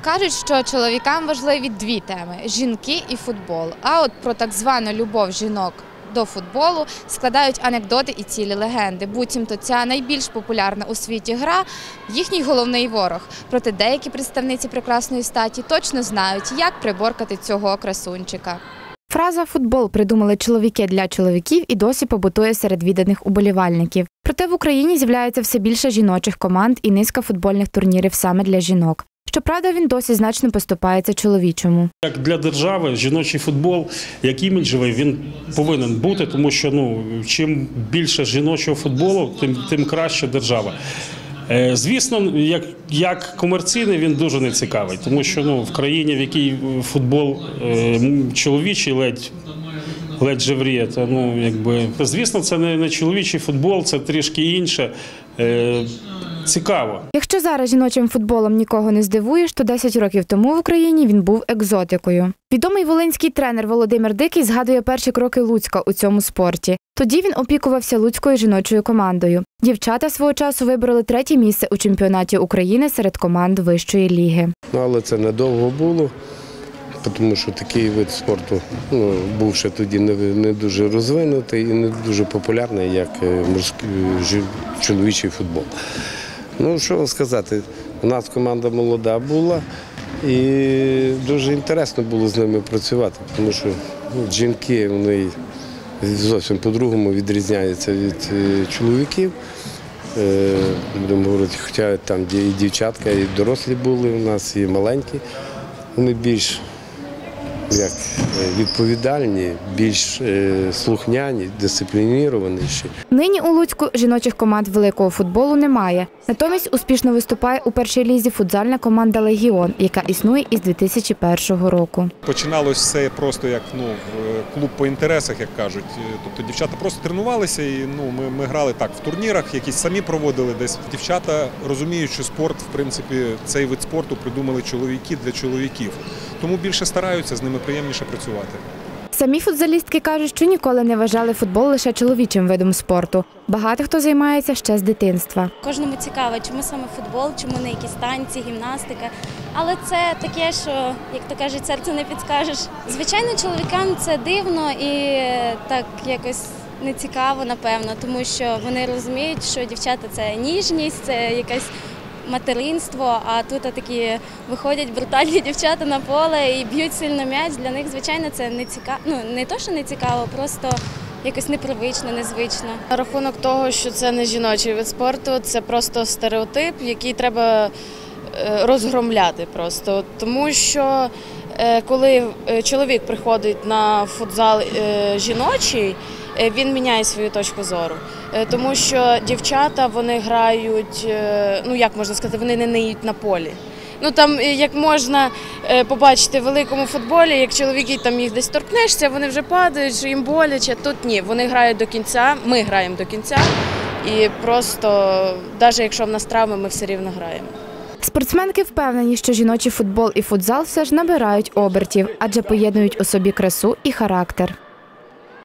Кажуть, що чоловікам важливі дві теми – жінки і футбол. А от про так звану любов жінок до футболу складають анекдоти і цілі легенди. Буцімто ця найбільш популярна у світі гра – їхній головний ворог. Проте деякі представниці прекрасної статі точно знають, як приборкати цього красунчика. Фраза «футбол» придумали чоловіки для чоловіків і досі побутує серед відданих уболівальників. Проте в Україні з'являється все більше жіночих команд і низка футбольних турнірів саме для жінок. Щоправда, він досі значно поступається чоловічому. Як для держави жіночий футбол, як іміджевий, він повинен бути, тому що чим більше жіночого футболу, тим краще держава. Звісно, як комерційний він дуже нецікавий, тому що в країні, в якій футбол чоловічий ледь жевріє, звісно, це не чоловічий футбол, це трішки інше. Цікаво. Якщо зараз жіночим футболом нікого не здивуєш, то 10 років тому в Україні він був екзотикою. Відомий волинський тренер Володимир Дикий згадує перші кроки Луцька у цьому спорті. Тоді він опікувався Луцькою жіночою командою. Дівчата свого часу вибороли 3-е місце у чемпіонаті України серед команд вищої ліги. Але це недовго було, тому що такий вид спорту був ще тоді не дуже розвинутий і не дуже популярний, як чоловічий футбол. Що вам сказати, у нас команда молода була і дуже інтересно було з ними працювати, тому що жінки вони зовсім по-другому відрізняються від чоловіків. Будемо говорити, хоча там і дівчатка, і дорослі були у нас, і маленькі. Вони більш відповідальні, більш слухняні, дисциплінірованіші. Нині у Луцьку жіночих команд великого футболу немає. Натомість успішно виступає у першій лізі футзальна команда «Легіон», яка існує із 2001 року. Починалось все просто як клуб по інтересах, як кажуть. Тобто дівчата просто тренувалися і ми грали так в турнірах, якісь самі проводили десь. Дівчата розуміють, що спорт, в принципі, цей вид спорту придумали чоловіки для чоловіків. Тому більше стараються, з ними приємніше працювати. Самі футзалістки кажуть, що ніколи не вважали футбол лише чоловічим видом спорту. Багато хто займається ще з дитинства. Кожному цікаво, чому саме футбол, чому не якісь танці, гімнастика. Але це таке, що, як то кажуть, серце не підскажеш. Звичайно, чоловікам це дивно і так якось нецікаво, напевно, тому що вони розуміють, що дівчата – це ніжність, це якась материнство, а тут такі виходять брутальні дівчата на поле і б'ють сильно м'яч. Для них, звичайно, це не цікаво. Не то, що не цікаво, просто якось непривично, незвично. На рахунок того, що це не жіночий вид спорту, це просто стереотип, який треба розгромляти просто. Тому що коли чоловік приходить на футзал жіночий, він міняє свою точку зору. Тому що дівчата, вони грають, як можна сказати, вони не ниють на полі. Там, як можна побачити в великому футболі, як чоловіки там їх десь торкнешся, вони вже падають, що їм боляче. Тут ні, вони грають до кінця, ми граємо до кінця. І просто, навіть якщо в нас травми, ми все рівно граємо. Спортсменки впевнені, що жіночий футбол і футзал все ж набирають обертів, адже поєднують у собі красу і характер.